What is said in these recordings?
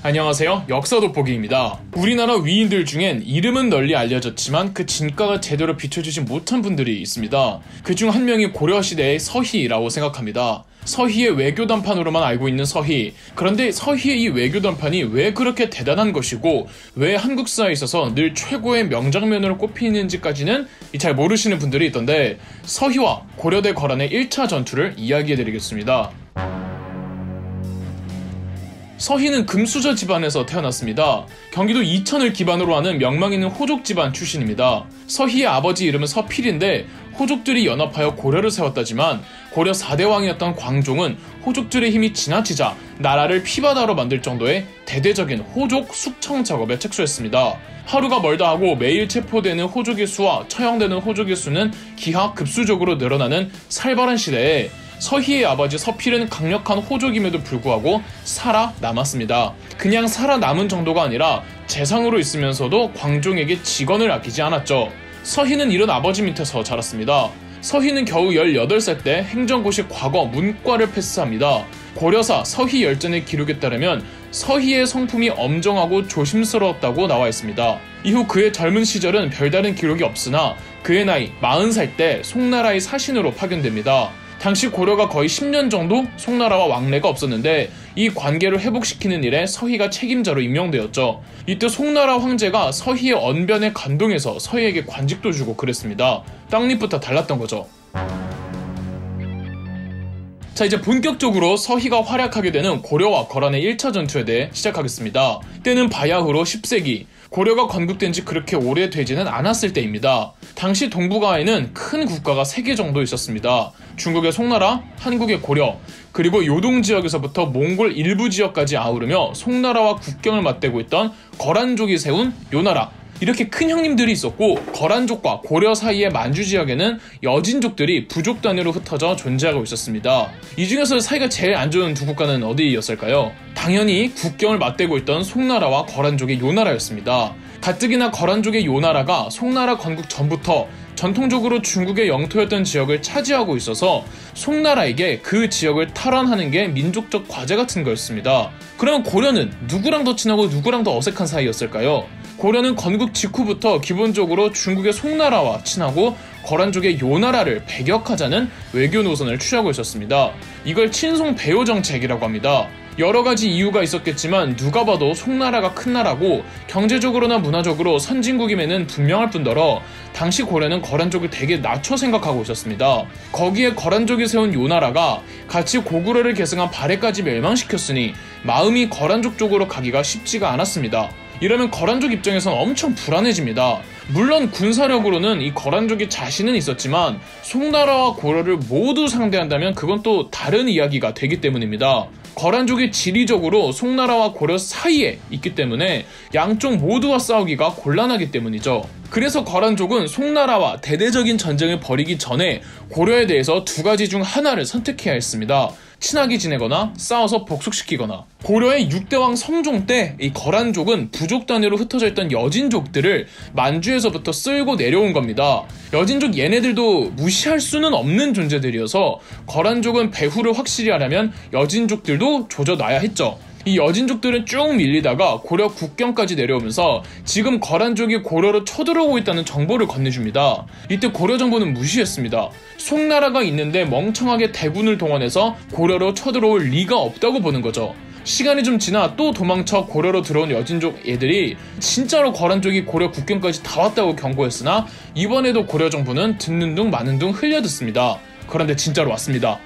안녕하세요. 역사 돋보기입니다. 우리나라 위인들 중엔 이름은 널리 알려졌지만 그 진가가 제대로 비춰주지 못한 분들이 있습니다. 그중 한 명이 고려시대의 서희라고 생각합니다. 서희의 외교단판으로만 알고 있는 서희. 그런데 서희의 이 외교단판이 왜 그렇게 대단한 것이고 왜 한국사에 있어서 늘 최고의 명장면으로 꼽히는지까지는 잘 모르시는 분들이 있던데, 서희와 고려대 거란의 1차 전투를 이야기해드리겠습니다. 서희는 금수저 집안에서 태어났습니다. 경기도 이천을 기반으로 하는 명망 있는 호족 집안 출신입니다. 서희의 아버지 이름은 서필인데 호족들이 연합하여 고려를 세웠다지만 고려 4대 왕이었던 광종은 호족들의 힘이 지나치자 나라를 피바다로 만들 정도의 대대적인 호족 숙청 작업에 착수했습니다. 하루가 멀다 하고 매일 체포되는 호족의 수와 처형되는 호족의 수는 기하급수적으로 늘어나는 살벌한 시대에 서희의 아버지 서필은 강력한 호족임에도 불구하고 살아남았습니다. 그냥 살아남은 정도가 아니라 재상으로 있으면서도 광종에게 직언을 아끼지 않았죠. 서희는 이런 아버지 밑에서 자랐습니다. 서희는 겨우 18살 때 행정고시 과거 문과를 패스합니다. 고려사 서희열전의 기록에 따르면 서희의 성품이 엄정하고 조심스러웠다고 나와 있습니다. 이후 그의 젊은 시절은 별다른 기록이 없으나 그의 나이 40살 때 송나라의 사신으로 파견됩니다. 당시 고려가 거의 10년 정도 송나라와 왕래가 없었는데 이 관계를 회복시키는 일에 서희가 책임자로 임명되었죠. 이때 송나라 황제가 서희의 언변에 감동해서 서희에게 관직도 주고 그랬습니다. 떡잎부터 달랐던 거죠. 자, 이제 본격적으로 서희가 활약하게 되는 고려와 거란의 1차 전투에 대해 시작하겠습니다. 때는 바야흐로 10세기. 고려가 건국된 지 그렇게 오래되지는 않았을 때입니다. 당시 동북아에는 큰 국가가 3개 정도 있었습니다. 중국의 송나라, 한국의 고려, 그리고 요동 지역에서부터 몽골 일부 지역까지 아우르며 송나라와 국경을 맞대고 있던 거란족이 세운 요나라. 이렇게 큰 형님들이 있었고, 거란족과 고려 사이의 만주 지역에는 여진족들이 부족 단위로 흩어져 존재하고 있었습니다. 이 중에서 사이가 제일 안 좋은 두 국가는 어디였을까요? 당연히 국경을 맞대고 있던 송나라와 거란족의 요나라였습니다. 가뜩이나 거란족의 요나라가 송나라 건국 전부터 전통적으로 중국의 영토였던 지역을 차지하고 있어서 송나라에게 그 지역을 탈환하는 게 민족적 과제 같은 거였습니다. 그러면 고려는 누구랑 더 친하고 누구랑 더 어색한 사이였을까요? 고려는 건국 직후부터 기본적으로 중국의 송나라와 친하고 거란족의 요나라를 배격하자는 외교 노선을 취하고 있었습니다. 이걸 친송 배후 정책이라고 합니다. 여러 가지 이유가 있었겠지만 누가 봐도 송나라가 큰 나라고 경제적으로나 문화적으로 선진국임에는 분명할 뿐더러 당시 고려는 거란족을 되게 낮춰 생각하고 있었습니다. 거기에 거란족이 세운 요나라가 같이 고구려를 계승한 발해까지 멸망시켰으니 마음이 거란족 쪽으로 가기가 쉽지가 않았습니다. 이러면 거란족 입장에선 엄청 불안해집니다. 물론 군사력으로는 이 거란족이 자신은 있었지만 송나라와 고려를 모두 상대한다면 그건 또 다른 이야기가 되기 때문입니다. 거란족이 지리적으로 송나라와 고려 사이에 있기 때문에 양쪽 모두와 싸우기가 곤란하기 때문이죠. 그래서 거란족은 송나라와 대대적인 전쟁을 벌이기 전에 고려에 대해서 두 가지 중 하나를 선택해야 했습니다. 친하게 지내거나 싸워서 복속시키거나. 고려의 6대왕 성종 때 이 거란족은 부족 단위로 흩어져 있던 여진족들을 만주에서부터 쓸고 내려온 겁니다. 여진족 얘네들도 무시할 수는 없는 존재들이어서 거란족은 배후를 확실히 하려면 여진족들도 조져놔야 했죠. 이 여진족들은 쭉 밀리다가 고려 국경까지 내려오면서 지금 거란족이 고려로 쳐들어오고 있다는 정보를 건네줍니다. 이때 고려 정부는 무시했습니다. 송나라가 있는데 멍청하게 대군을 동원해서 고려로 쳐들어올 리가 없다고 보는 거죠. 시간이 좀 지나 또 도망쳐 고려로 들어온 여진족 애들이 진짜로 거란족이 고려 국경까지 다 왔다고 경고했으나 이번에도 고려 정부는 듣는 둥 마는 둥 흘려듣습니다. 그런데 진짜로 왔습니다.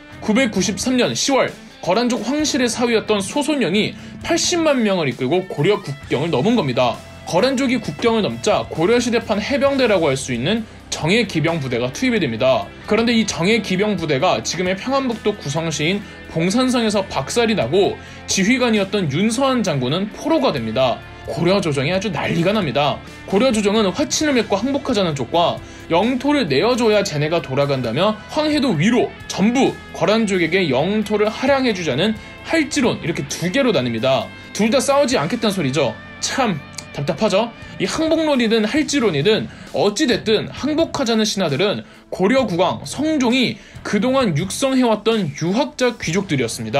993년 10월 거란족 황실의 사위였던 소손영이 80만 명을 이끌고 고려 국경을 넘은 겁니다. 거란족이 국경을 넘자 고려시대판 해병대라고 할 수 있는 정예기병부대가 투입이 됩니다. 그런데 이 정예기병부대가 지금의 평안북도 구성시인 봉산성에서 박살이 나고 지휘관이었던 윤서한 장군은 포로가 됩니다. 고려 조정이 아주 난리가 납니다. 고려 조정은 화친을 맺고 항복하자는 쪽과 영토를 내어줘야 쟤네가 돌아간다며 황해도 위로 전부 거란족에게 영토를 할양해주자는 할지론, 이렇게 두 개로 나뉩니다. 둘 다 싸우지 않겠다는 소리죠. 참 답답하죠? 이 항복론이든 할지론이든 어찌됐든 항복하자는 신하들은 고려 국왕 성종이 그동안 육성해왔던 유학자 귀족들이었습니다.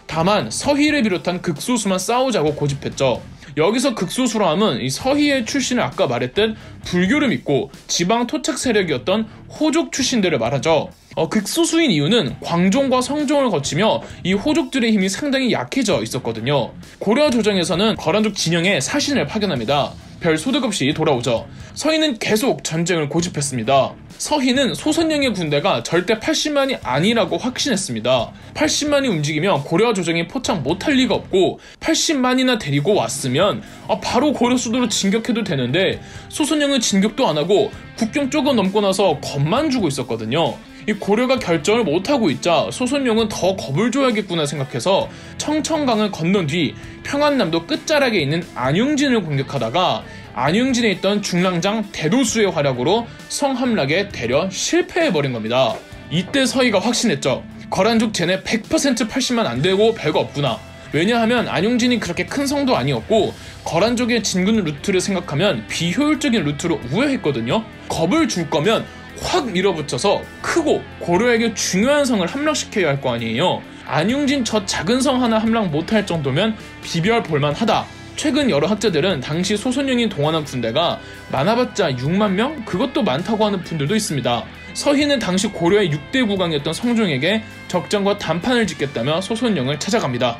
다만 서희를 비롯한 극소수만 싸우자고 고집했죠. 여기서 극소수라함은 이 서희의 출신을 아까 말했듯 불교를 믿고 지방 토착 세력이었던 호족 출신들을 말하죠. 극소수인 이유는 광종과 성종을 거치며 이 호족들의 힘이 상당히 약해져 있었거든요. 고려 조정에서는 거란족 진영에 사신을 파견합니다. 별 소득 없이 돌아오죠. 서희는 계속 전쟁을 고집했습니다. 서희는 소선영의 군대가 절대 80만이 아니라고 확신했습니다. 80만이 움직이면 고려 조정이 포착 못할 리가 없고 80만이나 데리고 왔으면 바로 고려 수도로 진격해도 되는데 소선영은 진격도 안 하고 국경 쪽은 넘고 나서 겁만 주고 있었거든요. 이 고려가 결정을 못하고 있자 소선영은 더 겁을 줘야겠구나 생각해서 청천강을 건넌 뒤 평안남도 끝자락에 있는 안용진을 공격하다가 안용진에 있던 중랑장 대도수의 활약으로 성함락에 대려 실패해버린 겁니다. 이때 서희가 확신했죠. 거란족 쟤네 100% 80만 안 되고 별거 없구나. 왜냐하면 안용진이 그렇게 큰 성도 아니었고 거란족의 진군 루트를 생각하면 비효율적인 루트로 우회했거든요. 겁을 줄 거면 확 밀어붙여서 크고 고려에게 중요한 성을 함락시켜야 할 거 아니에요. 안용진 저 작은 성 하나 함락 못할 정도면 비별 볼만하다. 최근 여러 학자들은 당시 소선영이 동원한 군대가 많아봤자 6만 명? 그것도 많다고 하는 분들도 있습니다. 서희는 당시 고려의 6대 국왕이었던 성종에게 적장과 단판을 짓겠다며 소선영을 찾아갑니다.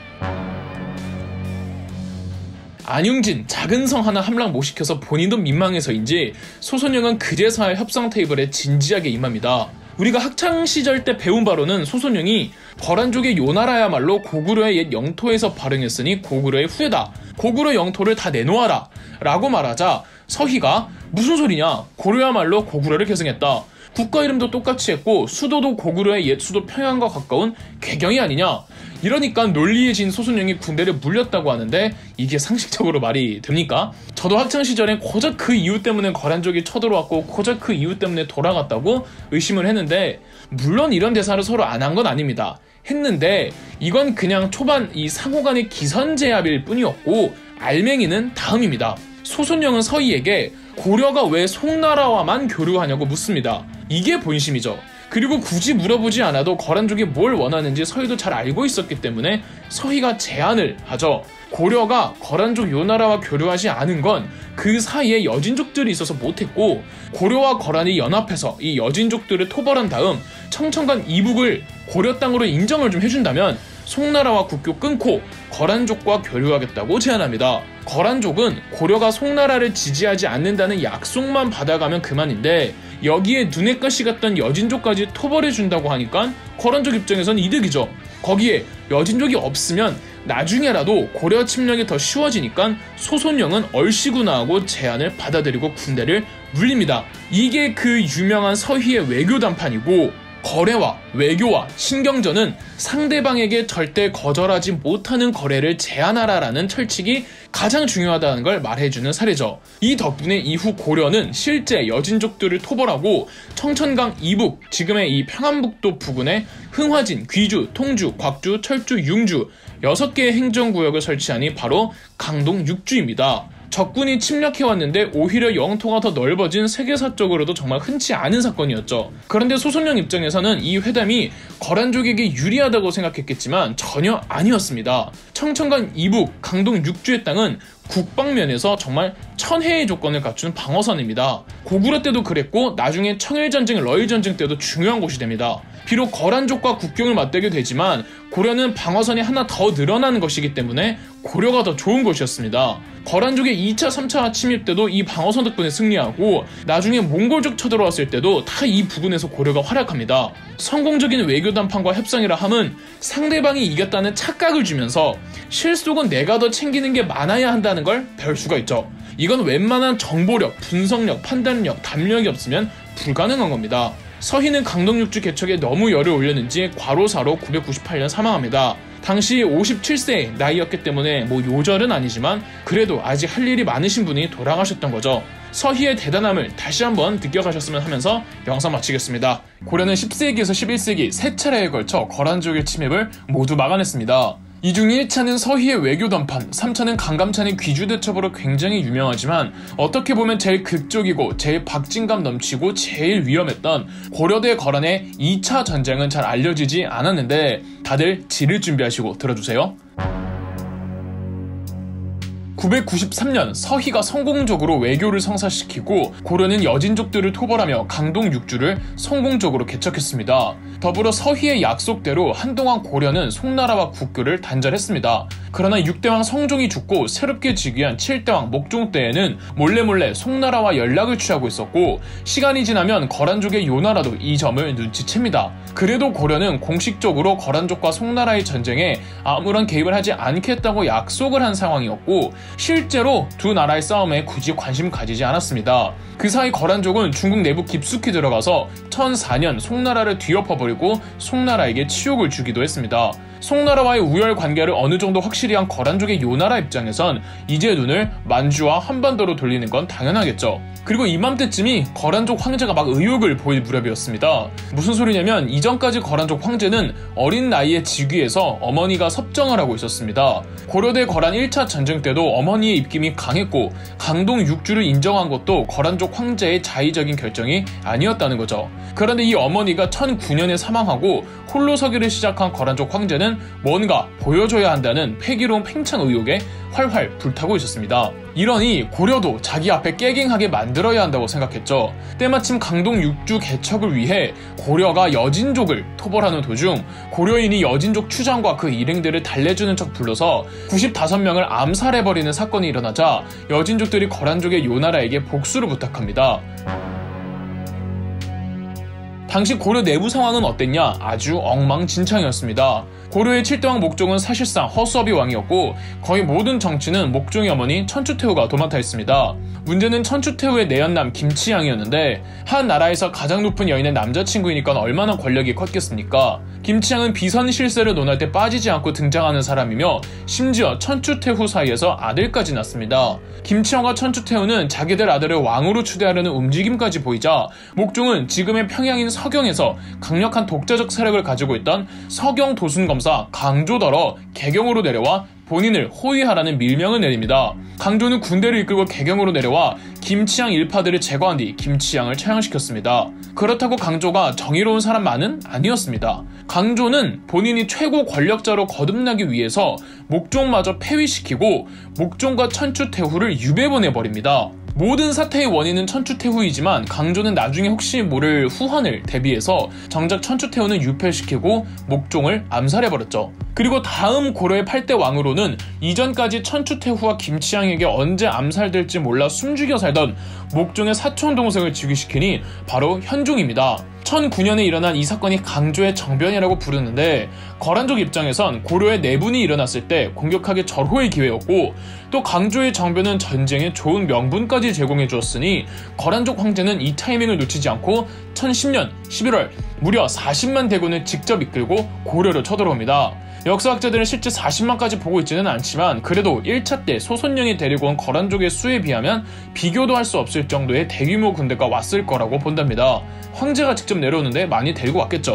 안용진 작은 성 하나 함락 못 시켜서 본인도 민망해서인지 소선영은 그제서야 협상 테이블에 진지하게 임합니다. 우리가 학창시절 때 배운 바로는 소선영이 거란족의 요나라야말로 고구려의 옛 영토에서 발행했으니 고구려의 후예다. 고구려 영토를 다 내놓아라 라고 말하자 서희가 무슨 소리냐, 고려야말로 고구려를 계승했다. 국가 이름도 똑같이 했고 수도도 고구려의 옛 수도 평양과 가까운 개경이 아니냐. 이러니까 논리에 진 소선영이 군대를 물렸다고 하는데 이게 상식적으로 말이 됩니까? 저도 학창시절에 고작 그 이유 때문에 거란족이 쳐들어왔고 고작 그 이유 때문에 돌아갔다고 의심을 했는데, 물론 이런 대사를 서로 안 한 건 아닙니다. 했는데 이건 그냥 초반 이 상호간의 기선제압일 뿐이었고 알맹이는 다음입니다. 소선영은 서희에게 고려가 왜 송나라와만 교류하냐고 묻습니다. 이게 본심이죠. 그리고 굳이 물어보지 않아도 거란족이 뭘 원하는지 서희도 잘 알고 있었기 때문에 서희가 제안을 하죠. 고려가 거란족 요나라와 교류하지 않은 건 그 사이에 여진족들이 있어서 못했고 고려와 거란이 연합해서 이 여진족들을 토벌한 다음 청천간 이북을 고려 땅으로 인정을 좀 해준다면 송나라와 국교 끊고 거란족과 교류하겠다고 제안합니다. 거란족은 고려가 송나라를 지지하지 않는다는 약속만 받아가면 그만인데 여기에 눈에 가시 같던 여진족까지 토벌해준다고 하니까 거란족 입장에선 이득이죠. 거기에 여진족이 없으면 나중에라도 고려 침략이 더 쉬워지니까 소선영은 얼씨구나 하고 제안을 받아들이고 군대를 물립니다. 이게 그 유명한 서희의 외교 담판이고, 거래와 외교와 신경전은 상대방에게 절대 거절하지 못하는 거래를 제한하라라는 철칙이 가장 중요하다는 걸 말해주는 사례죠. 이 덕분에 이후 고려는 실제 여진족들을 토벌하고 청천강 이북, 지금의 이 평안북도 부근에 흥화진, 귀주, 통주, 곽주, 철주, 융주 6개의 행정구역을 설치하니 바로 강동 6주입니다. 적군이 침략해왔는데 오히려 영토가 더 넓어진 세계사적으로도 정말 흔치 않은 사건이었죠. 그런데 소선영 입장에서는 이 회담이 거란족에게 유리하다고 생각했겠지만 전혀 아니었습니다. 청천간 이북, 강동 6주의 땅은 국방면에서 정말 천혜의 조건을 갖춘 방어선입니다. 고구려 때도 그랬고 나중에 청일전쟁, 러일전쟁 때도 중요한 곳이 됩니다. 비록 거란족과 국경을 맞대게 되지만 고려는 방어선이 하나 더 늘어나는 것이기 때문에 고려가 더 좋은 곳이었습니다. 거란족의 2차, 3차 침입 때도 이 방어선 덕분에 승리하고 나중에 몽골족 쳐들어왔을 때도 다 이 부근에서 고려가 활약합니다. 성공적인 외교 담판과 협상이라 함은 상대방이 이겼다는 착각을 주면서 실속은 내가 더 챙기는 게 많아야 한다는 걸 배울 수가 있죠. 이건 웬만한 정보력, 분석력, 판단력, 담력이 없으면 불가능한 겁니다. 서희는 강동 6주 개척에 너무 열을 올렸는지 과로사로 998년 사망합니다. 당시 57세 나이였기 때문에 요절은 아니지만 그래도 아직 할 일이 많으신 분이 돌아가셨던 거죠. 서희의 대단함을 다시 한번 느껴가셨으면 하면서 영상 마치겠습니다. 고려는 10세기에서 11세기 세 차례에 걸쳐 거란족의 침입을 모두 막아냈습니다. 이 중 1차는 서희의 외교 단판, 3차는 강감찬의 귀주대첩으로 굉장히 유명하지만 어떻게 보면 제일 극적이고 제일 박진감 넘치고 제일 위험했던 고려대 거란의 2차 전쟁은 잘 알려지지 않았는데 다들 지를 준비하시고 들어주세요. 993년 서희가 성공적으로 외교를 성사시키고 고려는 여진족들을 토벌하며 강동 6주를 성공적으로 개척했습니다. 더불어 서희의 약속대로 한동안 고려는 송나라와 국교를 단절했습니다. 그러나 6대왕 성종이 죽고 새롭게 즉위한 7대왕 목종 때에는 몰래 송나라와 연락을 취하고 있었고 시간이 지나면 거란족의 요나라도 이 점을 눈치챕니다. 그래도 고려는 공식적으로 거란족과 송나라의 전쟁에 아무런 개입을 하지 않겠다고 약속을 한 상황이었고 실제로 두 나라의 싸움에 굳이 관심 가지지 않았습니다. 그 사이 거란족은 중국 내부 깊숙이 들어가서 1004년 송나라를 뒤엎어버리고 송나라에게 치욕을 주기도 했습니다. 송나라와의 우열 관계를 어느 정도 확실히 한 거란족의 요나라 입장에선 이제 눈을 만주와 한반도로 돌리는 건 당연하겠죠. 그리고 이맘때쯤이 거란족 황제가 막 의욕을 보일 무렵이었습니다. 무슨 소리냐면 이전까지 거란족 황제는 어린 나이에 즉위해서 어머니가 섭정을 하고 있었습니다. 고려대 거란 1차 전쟁 때도 어머니의 입김이 강했고 강동 6주를 인정한 것도 거란족 황제의 자의적인 결정이 아니었다는 거죠. 그런데 이 어머니가 1009년에 사망하고 홀로 서기를 시작한 거란족 황제는 뭔가 보여줘야 한다는 패기로운 팽창 의욕에 활활 불타고 있었습니다. 이러니 고려도 자기 앞에 깨갱하게 만들어야 한다고 생각했죠. 때마침 강동 6주 개척을 위해 고려가 여진족을 토벌하는 도중 고려인이 여진족 추장과 그 일행들을 달래주는 척 불러서 95명을 암살해버리는 사건이 일어나자 여진족들이 거란족의 요나라에게 복수를 부탁합니다. 당시 고려 내부 상황은 어땠냐? 아주 엉망진창이었습니다. 고려의 7대왕 목종은 사실상 허수아비 왕이었고 거의 모든 정치는 목종의 어머니 천추태후가 도맡아 했습니다. 문제는 천추태후의 내연남 김치양이었는데 한 나라에서 가장 높은 여인의 남자친구이니까 얼마나 권력이 컸겠습니까? 김치양은 비선 실세를 논할 때 빠지지 않고 등장하는 사람이며 심지어 천추태후 사이에서 아들까지 낳습니다. 김치양과 천추태후는 자기들 아들을 왕으로 추대하려는 움직임까지 보이자 목종은 지금의 평양인 서경에서 강력한 독자적 세력을 가지고 있던 서경 도순검사 강조더러 개경으로 내려와 본인을 호위하라는 밀명을 내립니다. 강조는 군대를 이끌고 개경으로 내려와 김치양 일파들을 제거한 뒤 김치양을 처형시켰습니다. 그렇다고 강조가 정의로운 사람만은 아니었습니다. 강조는 본인이 최고 권력자로 거듭나기 위해서 목종마저 폐위시키고 목종과 천추태후를 유배보내버립니다. 모든 사태의 원인은 천추태후이지만 강조는 나중에 혹시 모를 후환을 대비해서 정작 천추태후는 유폐시키고 목종을 암살해버렸죠. 그리고 다음 고려의 8대 왕으로는 이전까지 천추태후와 김치양에게 언제 암살될지 몰라 숨죽여 살던 목종의 사촌 동생을 즉위시키니 바로 현종입니다. 1009년에 일어난 이 사건이 강조의 정변이라고 부르는데 거란족 입장에선 고려의 내분이 일어났을 때 공격하기 절호의 기회였고 또 강조의 정변은 전쟁에 좋은 명분까지 제공해 주었으니 거란족 황제는 이 타이밍을 놓치지 않고 1010년 11월 무려 40만 대군을 직접 이끌고 고려로 쳐들어옵니다. 역사학자들은 실제 40만까지 보고 있지는 않지만 그래도 1차 때 소손령이 데리고 온 거란족의 수에 비하면 비교도 할 수 없을 정도의 대규모 군대가 왔을 거라고 본답니다. 황제가 직접 내려오는데 많이 데리고 왔겠죠.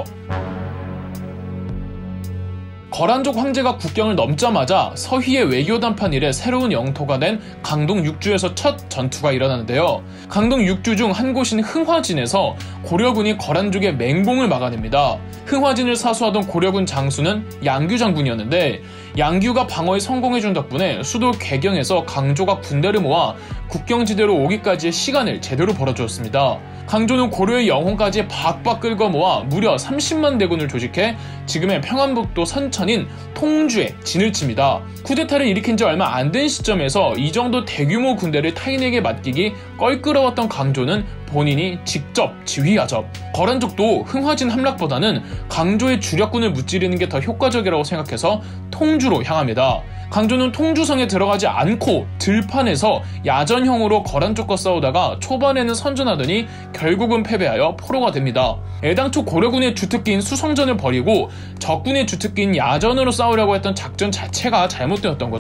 거란족 황제가 국경을 넘자마자 서희의 외교 단판 이래 새로운 영토가 된 강동 6주에서 첫 전투가 일어나는데요. 강동 6주 중 한 곳인 흥화진에서 고려군이 거란족의 맹공을 막아냅니다. 흥화진을 사수하던 고려군 장수는 양규 장군이었는데 양규가 방어에 성공해준 덕분에 수도 개경에서 강조가 군대를 모아 국경지대로 오기까지의 시간을 제대로 벌어주었습니다. 강조는 고려의 영혼까지 박박 끌고 모아 무려 30만 대군을 조직해 지금의 평안북도 선천인 통주에 진을 칩니다. 쿠데타를 일으킨 지 얼마 안 된 시점에서 이 정도 대규모 군대를 타인에게 맡기기 껄끄러웠던 강조는 본인이 직접 지휘하죠. 거란족도 흥화진 함락보다는 강조의 주력군을 무찌르는 게 더 효과적이라고 생각해서 통주로 향합니다. 강조는 통주성에 들어가지 않고 들판에서 야전형으로 거란족과 싸우다가 초반에는 선전하더니 결국은 패배하여 포로가 됩니다. 애당초 고려군의 주특기인 수성전을 버리고 적군의 주특기인 야전으로 싸우려고 했던 작전 자체가 잘못되었던 거죠.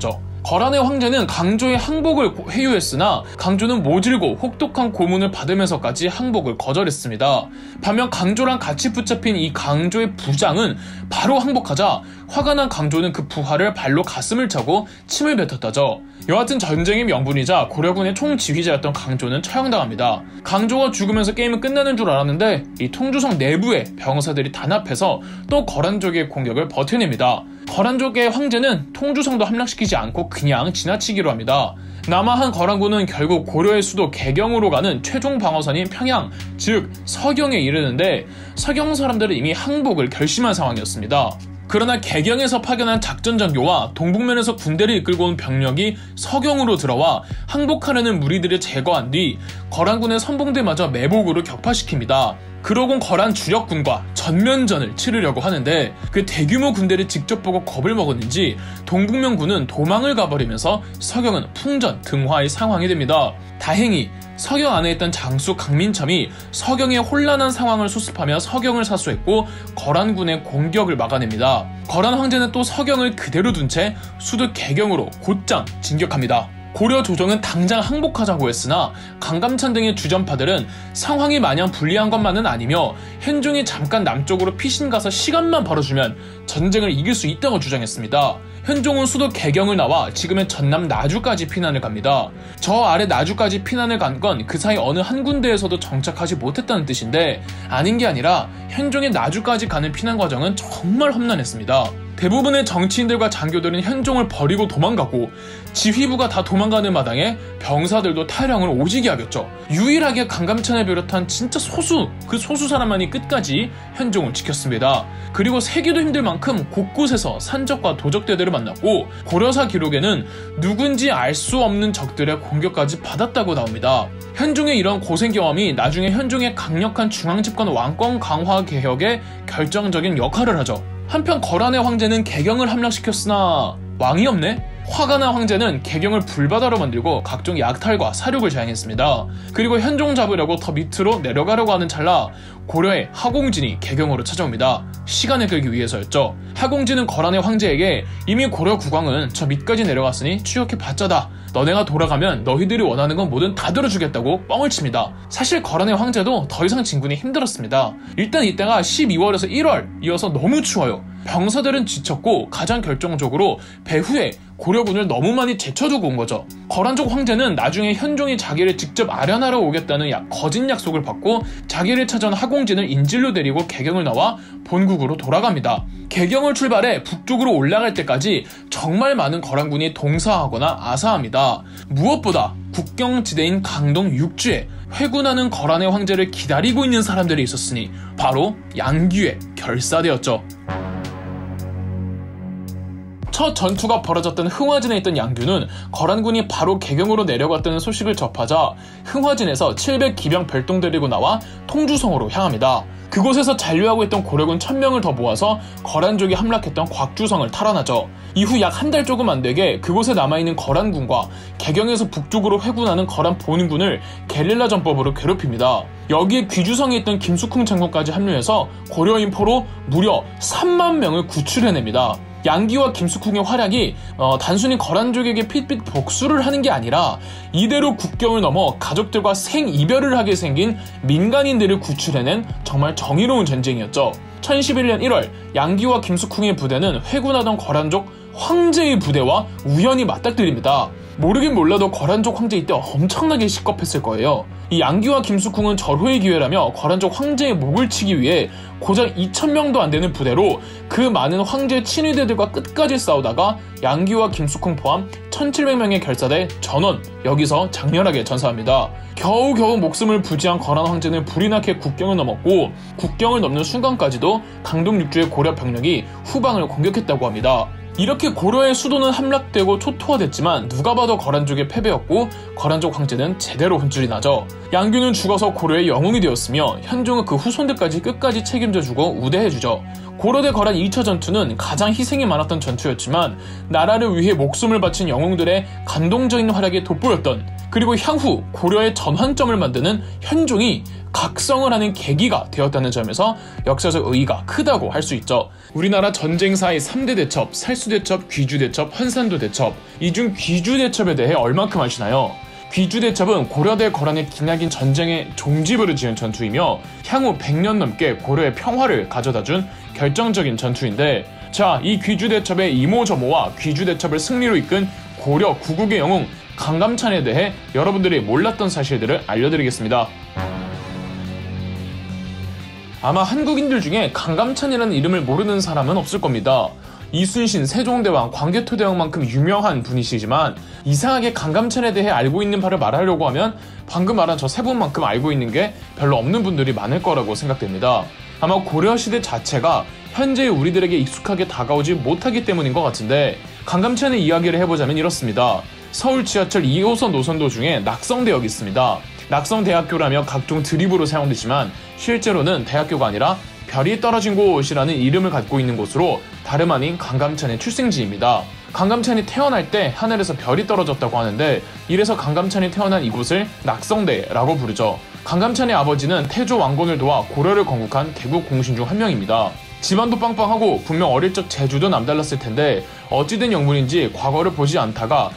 거란의 황제는 강조의 항복을 회유했으나 강조는 모질고 혹독한 고문을 받으면서까지 항복을 거절했습니다. 반면 강조랑 같이 붙잡힌 이 강조의 부장은 바로 항복하자 화가 난 강조는 그 부하를 발로 가슴을 차고 침을 뱉었다죠. 여하튼 전쟁의 명분이자 고려군의 총지휘자였던 강조는 처형당합니다. 강조가 죽으면서 게임은 끝나는 줄 알았는데 이 통주성 내부에 병사들이 단합해서 또 거란족의 공격을 버텨냅니다. 거란족의 황제는 통주성도 함락시키지 않고 그냥 지나치기로 합니다. 남아한 거란군은 결국 고려의 수도 개경으로 가는 최종 방어선인 평양, 즉 서경에 이르는데 서경 사람들은 이미 항복을 결심한 상황이었습니다. 그러나 개경에서 파견한 작전장교와 동북면에서 군대를 이끌고 온 병력이 서경으로 들어와 항복하려는 무리들을 제거한 뒤 거란군의 선봉대마저 매복으로 격파시킵니다. 그러곤 거란 주력군과 전면전을 치르려고 하는데 그 대규모 군대를 직접 보고 겁을 먹었는지 동북면군은 도망을 가버리면서 서경은 풍전 등화의 상황이 됩니다. 다행히 서경 안에 있던 장수 강민참이 서경의 혼란한 상황을 수습하며 서경을 사수했고 거란군의 공격을 막아냅니다. 거란 황제는 또 서경을 그대로 둔 채 수도 개경으로 곧장 진격합니다. 고려 조정은 당장 항복하자고 했으나 강감찬 등의 주전파들은 상황이 마냥 불리한 것만은 아니며 현종이 잠깐 남쪽으로 피신 가서 시간만 벌어주면 전쟁을 이길 수 있다고 주장했습니다. 현종은 수도 개경을 나와 지금의 전남 나주까지 피난을 갑니다. 저 아래 나주까지 피난을 간 건 그 사이 어느 한 군데에서도 정착하지 못했다는 뜻인데 아닌 게 아니라 현종의 나주까지 가는 피난 과정은 정말 험난했습니다. 대부분의 정치인들과 장교들은 현종을 버리고 도망가고 지휘부가 다 도망가는 마당에 병사들도 탈영을 오지게 하겠죠. 유일하게 강감찬을 비롯한 진짜 그 소수 사람만이 끝까지 현종을 지켰습니다. 그리고 세기도 힘들 만큼 곳곳에서 산적과 도적대들을 만났고 고려사 기록에는 누군지 알 수 없는 적들의 공격까지 받았다고 나옵니다. 현종의 이런 고생 경험이 나중에 현종의 강력한 중앙집권 왕권 강화 개혁에 결정적인 역할을 하죠. 한편 거란의 황제는 개경을 함락시켰으나 왕이 없네? 화가 난 황제는 개경을 불바다로 만들고 각종 약탈과 사륙을 자행했습니다. 그리고 현종 잡으려고 더 밑으로 내려가려고 하는 찰나 고려의 하공진이 개경으로 찾아옵니다. 시간을 끌기 위해서였죠. 하공진은 거란의 황제에게 이미 고려 국왕은 저 밑까지 내려갔으니 추격해 봤자다. 너네가 돌아가면 너희들이 원하는 건 뭐든 다 들어주겠다고 뻥을 칩니다. 사실 거란의 황제도 더 이상 진군이 힘들었습니다. 일단 이때가 12월에서 1월 이어서 너무 추워요. 병사들은 지쳤고 가장 결정적으로 배후에 고려군을 너무 많이 제쳐두고 온 거죠. 거란족 황제는 나중에 현종이 자기를 직접 아련하러 오겠다는 거짓 약속을 받고 자기를 찾아온 하공진을 인질로 데리고 개경을 나와 본국으로 돌아갑니다. 개경을 출발해 북쪽으로 올라갈 때까지 정말 많은 거란군이 동사하거나 아사합니다. 무엇보다 국경지대인 강동 육주에 회군하는 거란의 황제를 기다리고 있는 사람들이 있었으니 바로 양귀의 결사대였죠. 첫 전투가 벌어졌던 흥화진에 있던 양규는 거란군이 바로 개경으로 내려갔다는 소식을 접하자 흥화진에서 700기병 별동 데리고 나와 통주성으로 향합니다. 그곳에서 잔류하고 있던 고려군 1000명을 더 모아서 거란족이 함락했던 곽주성을 탈환하죠. 이후 약 한 달 조금 안 되게 그곳에 남아있는 거란군과 개경에서 북쪽으로 회군하는 거란 본군을 게릴라 전법으로 괴롭힙니다. 여기에 귀주성에 있던 김숙흥 장군까지 합류해서 고려인포로 무려 3만 명을 구출해냅니다. 양기와 김숙흥의 활약이 단순히 거란족에게 핏빛 복수를 하는 게 아니라 이대로 국경을 넘어 가족들과 생이별을 하게 생긴 민간인들을 구출해낸 정말 정의로운 전쟁이었죠. 1011년 1월 양기와 김숙흥의 부대는 회군하던 거란족 황제의 부대와 우연히 맞닥뜨립니다. 모르긴 몰라도 거란족 황제 이때 엄청나게 시겁했을 거예요. 이 양기와 김숙흥은 절호의 기회라며 거란족 황제의 목을 치기 위해 고작 2000명도 안 되는 부대로 그 많은 황제 친위대들과 끝까지 싸우다가 양기와 김숙흥 포함 1700명의 결사대 전원 여기서 장렬하게 전사합니다. 겨우겨우 목숨을 부지한 거란 황제는 불이 나게 국경을 넘었고 국경을 넘는 순간까지도 강동 육주의 고려 병력이 후방을 공격했다고 합니다. 이렇게 고려의 수도는 함락되고 초토화됐지만 누가 봐도 거란족의 패배였고 거란족 황제는 제대로 혼쭐이 나죠. 양규는 죽어서 고려의 영웅이 되었으며 현종은 그 후손들까지 끝까지 책임져주고 우대해주죠. 고려 대 거란 2차 전투는 가장 희생이 많았던 전투였지만 나라를 위해 목숨을 바친 영웅들의 감동적인 활약이 돋보였던, 그리고 향후 고려의 전환점을 만드는 현종이 각성을 하는 계기가 되었다는 점에서 역사적 의의가 크다고 할 수 있죠. 우리나라 전쟁사의 3대 대첩, 살수대첩, 귀주대첩, 헌산도대첩, 이 중 귀주대첩에 대해 얼만큼 아시나요? 귀주대첩은 고려대 거란의 기나긴 전쟁의 종지부를 지은 전투이며 향후 100년 넘게 고려의 평화를 가져다준 결정적인 전투인데, 자, 이 귀주대첩의 이모저모와 귀주대첩을 승리로 이끈 고려 구국의 영웅 강감찬에 대해 여러분들이 몰랐던 사실들을 알려드리겠습니다. 아마 한국인들 중에 강감찬이라는 이름을 모르는 사람은 없을 겁니다. 이순신, 세종대왕, 광개토대왕만큼 유명한 분이시지만 이상하게 강감찬에 대해 알고 있는 바를 말하려고 하면 방금 말한 저 세 분만큼 알고 있는 게 별로 없는 분들이 많을 거라고 생각됩니다. 아마 고려시대 자체가 현재의 우리들에게 익숙하게 다가오지 못하기 때문인 것 같은데, 강감찬의 이야기를 해보자면 이렇습니다. 서울 지하철 2호선 노선도 중에 낙성대역이 있습니다. 낙성대학교라며 각종 드립으로 사용되지만 실제로는 대학교가 아니라 별이 떨어진 곳이라는 이름을 갖고 있는 곳으로 다름 아닌 강감찬의 출생지입니다. 강감찬이 태어날 때 하늘에서 별이 떨어졌다고 하는데, 이래서 강감찬이 태어난 이곳을 낙성대라고 부르죠. 강감찬의 아버지는 태조 왕건을 도와 고려를 건국한 개국 공신 중 한 명입니다. 집안도 빵빵하고 분명 어릴 적 재주도 남달랐을 텐데 어찌된 영문인지 과거를 보지 않다가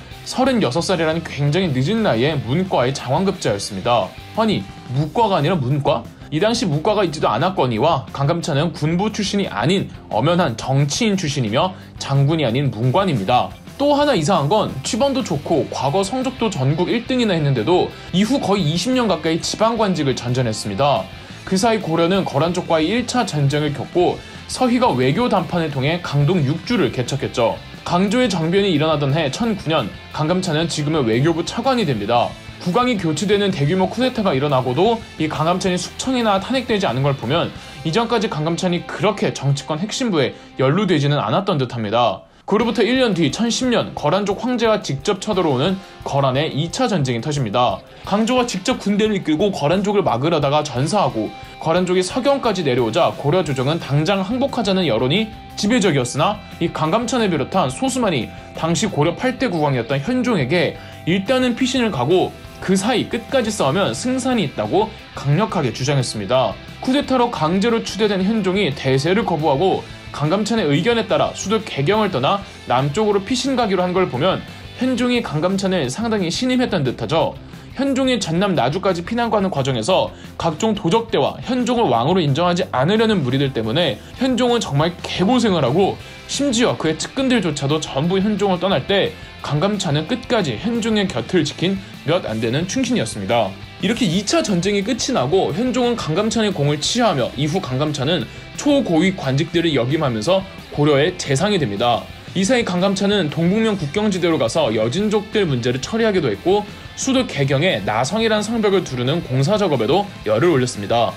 36살이라는 굉장히 늦은 나이에 문과의 장황급제였습니다. 아니, 무과가 아니라 문과? 이 당시 문과가 있지도 않았거니와 강감찬은 군부 출신이 아닌 엄연한 정치인 출신이며 장군이 아닌 문관입니다. 또 하나 이상한 건 취번도 좋고 과거 성적도 전국 1등이나 했는데도 이후 거의 20년 가까이 지방관직을 전전했습니다. 그 사이 고려는 거란 쪽과의 1차 전쟁을 겪고 서희가 외교 담판을 통해 강동 6주를 개척했죠. 강조의 정변이 일어나던 해 1009년 강감찬은 지금의 외교부 차관이 됩니다. 국왕이 교체되는 대규모 쿠데타가 일어나고도 이 강감찬이 숙청이나 탄핵되지 않은 걸 보면 이전까지 강감찬이 그렇게 정치권 핵심부에 연루되지는 않았던 듯합니다. 그로부터 1년 뒤 1010년 거란족 황제가 직접 쳐들어오는 거란의 2차 전쟁이 터집니다. 강조가 직접 군대를 이끌고 거란족을 막으려다가 전사하고 거란족이 서경까지 내려오자 고려 조정은 당장 항복하자는 여론이 지배적이었으나 이 강감찬을 비롯한 소수만이 당시 고려 8대 국왕이었던 현종에게 일단은 피신을 가고 그 사이 끝까지 싸우면 승산이 있다고 강력하게 주장했습니다. 쿠데타로 강제로 추대된 현종이 대세를 거부하고 강감찬의 의견에 따라 수도 개경을 떠나 남쪽으로 피신 가기로 한 걸 보면 현종이 강감찬을 상당히 신임했던 듯하죠. 현종이 전남 나주까지 피난가는 과정에서 각종 도적대와 현종을 왕으로 인정하지 않으려는 무리들 때문에 현종은 정말 개고생을 하고 심지어 그의 측근들조차도 전부 현종을 떠날 때 강감찬은 끝까지 현종의 곁을 지킨 몇 안 되는 충신이었습니다. 이렇게 2차 전쟁이 끝이 나고 현종은 강감찬의 공을 치하하며 이후 강감찬은 초고위 관직들을 역임하면서 고려의 재상이 됩니다. 이 사이 강감찬은 동북면 국경지대로 가서 여진족들 문제를 처리하기도 했고 수도 개경에 나성이라는 성벽을 두르는 공사작업에도 열을 올렸습니다.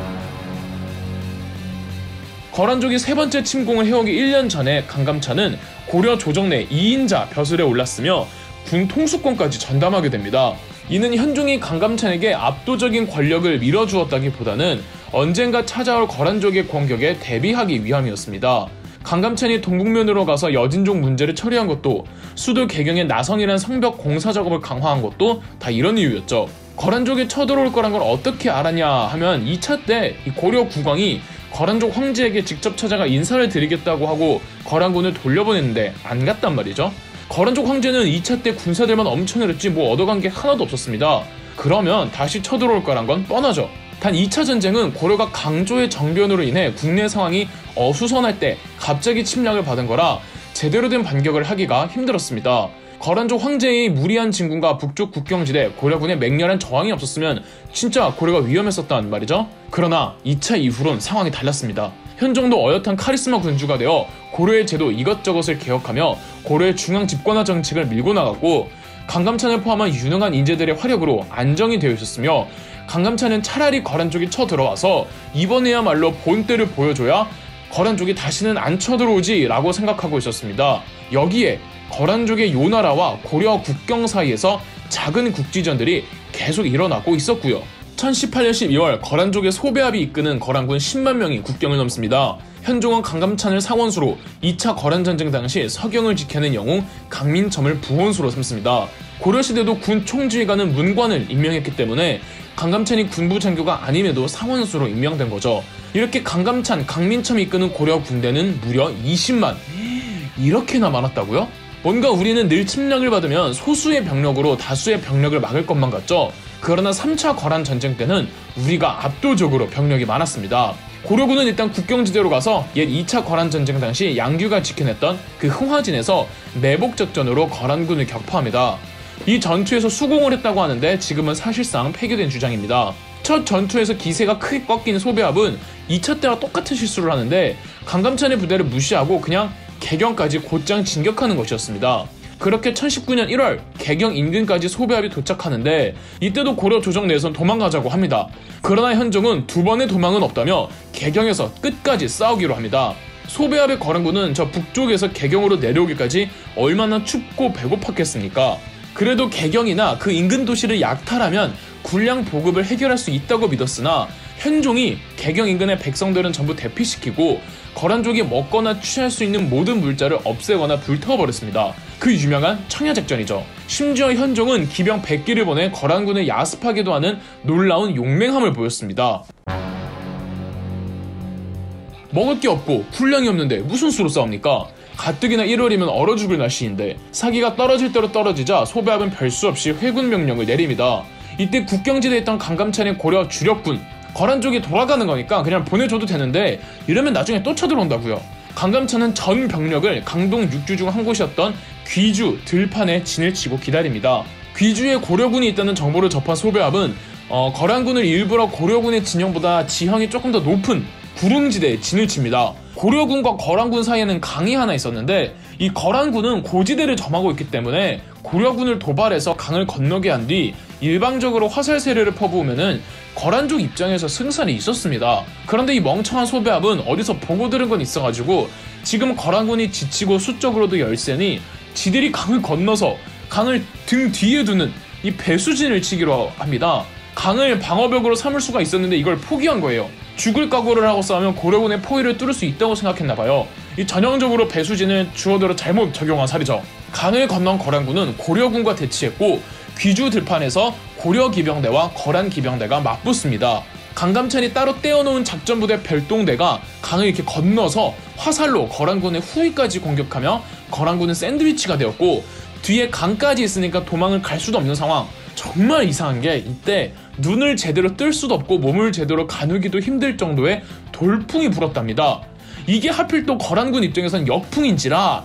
거란족이 세 번째 침공을 해오기 1년 전에 강감찬은 고려 조정 내 2인자 벼슬에 올랐으며 군 통수권까지 전담하게 됩니다. 이는 현종이 강감찬에게 압도적인 권력을 밀어주었다기보다는 언젠가 찾아올 거란족의 공격에 대비하기 위함이었습니다. 강감찬이 동북면으로 가서 여진족 문제를 처리한 것도, 수도 개경의 나성이란 성벽 공사 작업을 강화한 것도 다 이런 이유였죠. 거란족이 쳐들어올 거란 걸 어떻게 알았냐 하면 2차 때 고려 국왕이 거란족 황제에게 직접 찾아가 인사를 드리겠다고 하고 거란군을 돌려보냈는데 안 갔단 말이죠. 거란족 황제는 2차 때 군사들만 엄청 늘었지 뭐 얻어간 게 하나도 없었습니다. 그러면 다시 쳐들어올 거란 건 뻔하죠. 단 2차 전쟁은 고려가 강조의 정변으로 인해 국내 상황이 어수선할 때 갑자기 침략을 받은 거라 제대로 된 반격을 하기가 힘들었습니다. 거란족 황제의 무리한 진군과 북쪽 국경지대 고려군의 맹렬한 저항이 없었으면 진짜 고려가 위험했었단 말이죠. 그러나 2차 이후론 상황이 달랐습니다. 현종도 어엿한 카리스마 군주가 되어 고려의 제도 이것저것을 개혁하며 고려의 중앙 집권화 정책을 밀고 나갔고, 강감찬을 포함한 유능한 인재들의 활약으로 안정이 되어 있었으며, 강감찬은 차라리 거란족이 쳐들어와서 이번에야말로 본때를 보여줘야 거란족이 다시는 안 쳐들어오지 라고 생각하고 있었습니다. 여기에 거란족의 요나라와 고려 국경 사이에서 작은 국지전들이 계속 일어나고 있었고요. 1018년 12월 거란족의 소배합이 이끄는 거란군 10만 명이 국경을 넘습니다. 현종은 강감찬을 상원수로 2차 거란전쟁 당시 서경을 지켜낸 영웅 강민첨을 부원수로 삼습니다. 고려시대도 군 총지휘관은 문관을 임명했기 때문에 강감찬이 군부 장교가 아님에도 상원수로 임명된 거죠. 이렇게 강감찬, 강민첨이 이끄는 고려 군대는 무려 20만. 이렇게나 많았다고요? 뭔가 우리는 늘 침략을 받으면 소수의 병력으로 다수의 병력을 막을 것만 같죠? 그러나 3차 거란 전쟁 때는 우리가 압도적으로 병력이 많았습니다. 고려군은 일단 국경지대로 가서 옛 2차 거란 전쟁 당시 양규가 지켜냈던 그 흥화진에서 매복작전으로 거란군을 격파합니다. 이 전투에서 수공을 했다고 하는데 지금은 사실상 폐기된 주장입니다. 첫 전투에서 기세가 크게 꺾인 소배합은 2차 때와 똑같은 실수를 하는데 강감찬의 부대를 무시하고 그냥 개경까지 곧장 진격하는 것이었습니다. 그렇게 1019년 1월 개경 인근까지 소배합이 도착하는데 이때도 고려 조정 내에선 도망가자고 합니다. 그러나 현종은 두 번의 도망은 없다며 개경에서 끝까지 싸우기로 합니다. 소배합의 거란군은 저 북쪽에서 개경으로 내려오기까지 얼마나 춥고 배고팠겠습니까? 그래도 개경이나 그 인근 도시를 약탈하면 군량 보급을 해결할 수 있다고 믿었으나 현종이 개경 인근의 백성들은 전부 대피시키고 거란족이 먹거나 취할 수 있는 모든 물자를 없애거나 불태워버렸습니다. 그 유명한 청야작전이죠. 심지어 현종은 기병 100기를 보내 거란군을 야습하기도 하는 놀라운 용맹함을 보였습니다. 먹을 게 없고 군량이 없는데 무슨 수로 싸웁니까? 가뜩이나 1월이면 얼어 죽을 날씨인데 사기가 떨어질 대로 떨어지자 소배합은 별수 없이 회군 명령을 내립니다. 이때 국경지대에 있던 강감찬의 고려 주력군, 거란 쪽이 돌아가는 거니까 그냥 보내줘도 되는데 이러면 나중에 또 쳐들어온다고요. 강감찬은 전 병력을 강동 6주 중 한 곳이었던 귀주 들판에 진을 치고 기다립니다. 귀주에 고려군이 있다는 정보를 접한 소배합은 거란군을 일부러 고려군의 진영보다 지형이 조금 더 높은 구릉지대에 진을 칩니다. 고려군과 거란군 사이에는 강이 하나 있었는데 이 거란군은 고지대를 점하고 있기 때문에 고려군을 도발해서 강을 건너게 한 뒤 일방적으로 화살 세례를 퍼부으면은 거란족 입장에서 승산이 있었습니다. 그런데 이 멍청한 소배합은 어디서 보고 들은 건 있어가지고 지금 거란군이 지치고 수적으로도 열세니 지들이 강을 건너서 강을 등 뒤에 두는 이 배수진을 치기로 합니다. 강을 방어벽으로 삼을 수가 있었는데 이걸 포기한 거예요. 죽을 각오를 하고 싸우면 고려군의 포위를 뚫을 수 있다고 생각했나봐요. 이 전형적으로 배수진을 주어대로 잘못 적용한 살이죠. 강을 건넌 거란군은 고려군과 대치했고 귀주 들판에서 고려 기병대와 거란 기병대가 맞붙습니다. 강감찬이 따로 떼어놓은 작전부대 별동대가 강을 이렇게 건너서 화살로 거란군의 후위까지 공격하며 거란군은 샌드위치가 되었고 뒤에 강까지 있으니까 도망을 갈 수도 없는 상황. 정말 이상한 게 이때 눈을 제대로 뜰 수도 없고 몸을 제대로 가누기도 힘들 정도의 돌풍이 불었답니다. 이게 하필 또 거란군 입장에선 역풍인지라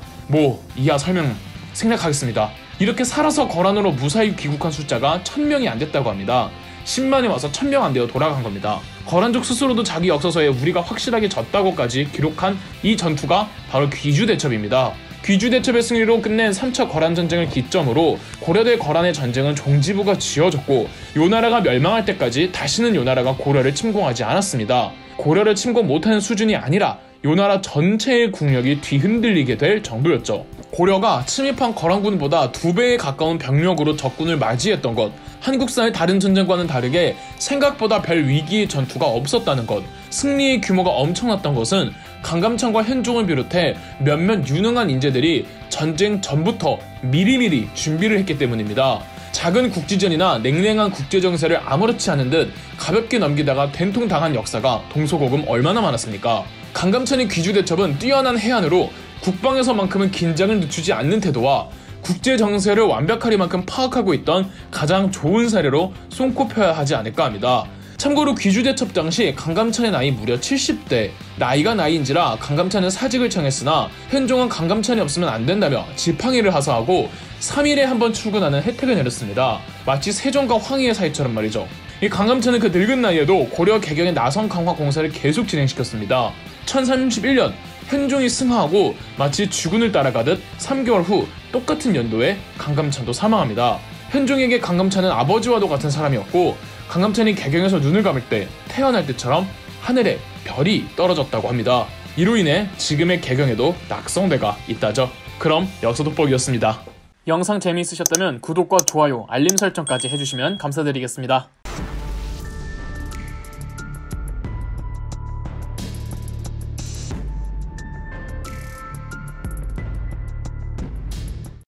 이하 설명 생략하겠습니다. 이렇게 살아서 거란으로 무사히 귀국한 숫자가 1000명이 안 됐다고 합니다. 10만이 와서 1000명 안 되어 돌아간 겁니다. 거란족 스스로도 자기 역사서에 우리가 확실하게 졌다고까지 기록한 이 전투가 바로 귀주대첩입니다. 귀주대첩의 승리로 끝낸 3차 거란전쟁을 기점으로 고려대 거란의 전쟁은 종지부가 지어졌고 요나라가 멸망할 때까지 다시는 요나라가 고려를 침공하지 않았습니다. 고려를 침공 못하는 수준이 아니라 요나라 전체의 국력이 뒤흔들리게 될 정도였죠. 고려가 침입한 거란군보다 2배에 가까운 병력으로 적군을 맞이했던 것, 한국사의 다른 전쟁과는 다르게 생각보다 별 위기의 전투가 없었다는 것, 승리의 규모가 엄청났던 것은 강감찬과 현종을 비롯해 몇몇 유능한 인재들이 전쟁 전부터 미리미리 준비를 했기 때문입니다. 작은 국지전이나 냉랭한 국제정세를 아무렇지 않은 듯 가볍게 넘기다가 된통당한 역사가 동서고금 얼마나 많았습니까? 강감찬의 귀주대첩은 뛰어난 해안으로 국방에서만큼은 긴장을 늦추지 않는 태도와 국제정세를 완벽하리만큼 파악하고 있던 가장 좋은 사례로 손꼽혀야 하지 않을까 합니다. 참고로 귀주대첩 당시 강감찬의 나이 무려 70대. 나이가 나이인지라 강감찬은 사직을 청했으나 현종은 강감찬이 없으면 안 된다며 지팡이를 하사하고 3일에 한 번 출근하는 혜택을 내렸습니다. 마치 세종과 황희의 사이처럼 말이죠. 이 강감찬은 그 늙은 나이에도 고려 개경의 나성 강화 공사를 계속 진행시켰습니다. 1031년 현종이 승하하고 마치 주군을 따라가듯 3개월 후 똑같은 연도에 강감찬도 사망합니다. 현종에게 강감찬은 아버지와도 같은 사람이었고 강감찬이 개경에서 눈을 감을 때 태어날 때처럼 하늘에 별이 떨어졌다고 합니다. 이로 인해 지금의 개경에도 낙성대가 있다죠. 그럼 역사돋보기였습니다. 영상 재미있으셨다면 구독과 좋아요, 알림 설정까지 해주시면 감사드리겠습니다.